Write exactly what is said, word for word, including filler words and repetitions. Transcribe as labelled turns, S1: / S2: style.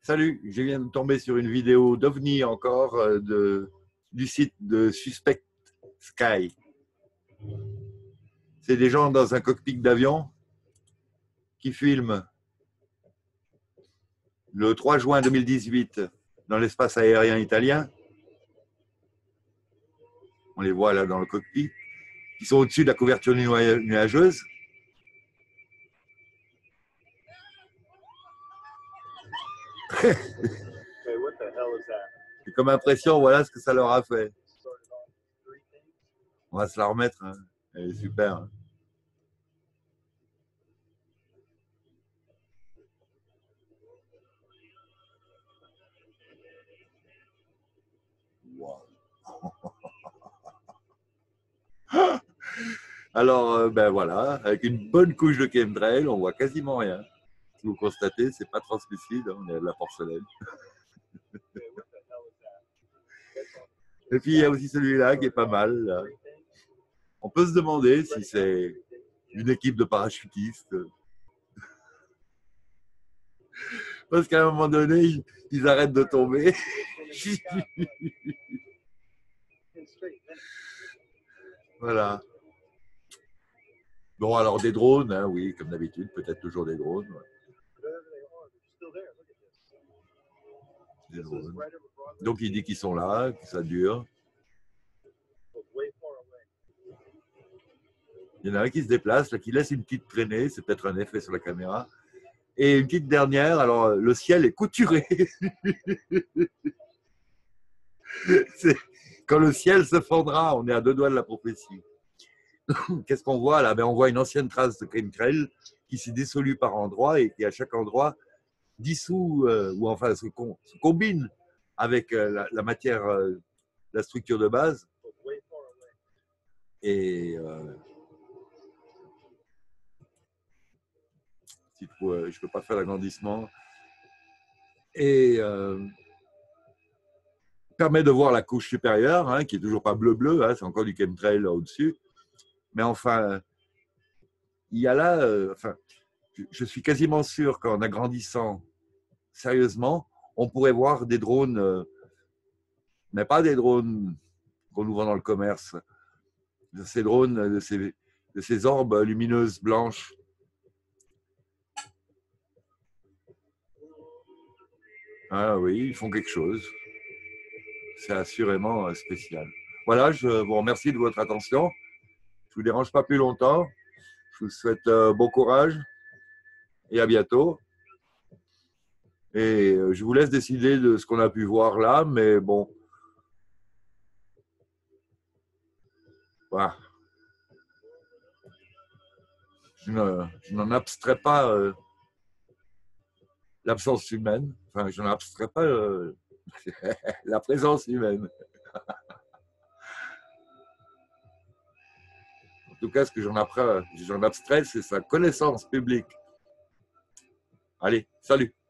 S1: Salut, je viens de tomber sur une vidéo d'OVNI encore euh, de, du site de Suspect Sky. C'est des gens dans un cockpit d'avion qui filment le trois juin deux mille dix-huit dans l'espace aérien italien. On les voit là dans le cockpit. Ils sont au-dessus de la couverture nuageuse. Et comme impression, voilà ce que ça leur a fait. On va se la remettre, hein. Elle est super. Hein. Wow. Alors, ben voilà, avec une bonne couche de chemtrail, on voit quasiment rien. Si vous constatez, c'est pas translucide, on est de la porcelaine. Et puis il y a aussi celui-là qui est pas mal. Là. On peut se demander si c'est une équipe de parachutistes. Parce qu'à un moment donné, ils arrêtent de tomber. Voilà. Bon, alors des drones, hein, oui, comme d'habitude, peut-être toujours des drones. Ouais. Des drones. Donc il dit qu'ils sont là, que ça dure. Il y en a un qui se déplace, là, qui laisse une petite traînée, c'est peut-être un effet sur la caméra. Et une petite dernière, alors le ciel est couturé. Quand le ciel se fondra, on est à deux doigts de la prophétie. Qu'est-ce qu'on voit là? Ben, on voit une ancienne trace de chemtrail qui s'est dissolue par endroits et qui à chaque endroit dissout, euh, ou enfin se, com se combine avec euh, la, la matière, euh, la structure de base. Et euh, si tu peux, je ne peux pas faire l'agrandissement. Et euh, permet de voir la couche supérieure, hein, qui n'est toujours pas bleu-bleu, hein, c'est encore du chemtrail là au-dessus. Mais enfin, il y a là, euh, enfin, je suis quasiment sûr qu'en agrandissant sérieusement, on pourrait voir des drones, euh, mais pas des drones qu'on nous vend dans le commerce, de ces drones, de ces, de ces orbes lumineuses blanches. Ah oui, ils font quelque chose. C'est assurément spécial. Voilà, je vous remercie de votre attention. Je ne vous dérange pas plus longtemps. Je vous souhaite euh, bon courage et à bientôt. Et je vous laisse décider de ce qu'on a pu voir là, mais bon. Voilà. Je n'en abstrais pas euh, l'absence humaine. Enfin, je n'en abstrais pas euh, la présence humaine. En tout cas, ce que j'en abstrais, c'est sa connaissance publique. Allez, salut!